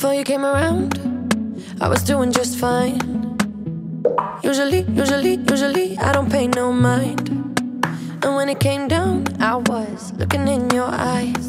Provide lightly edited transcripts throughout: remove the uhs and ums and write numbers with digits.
Before you came around, I was doing just fine. Usually, I don't pay no mind. And when it came down, I was looking in your eyes.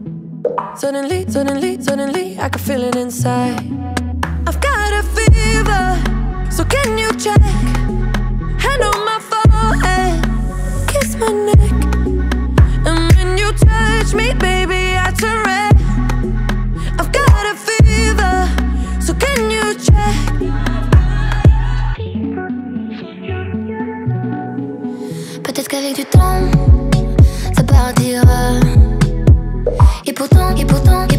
Suddenly, I could feel it inside. I've got a fever, so can you check? Hand on my forehead, kiss my neck. And when you touch me, baby, I turn red. I've got a fever, so can you check? Peut-être qu'avec du temps, ça partira. Et pourtant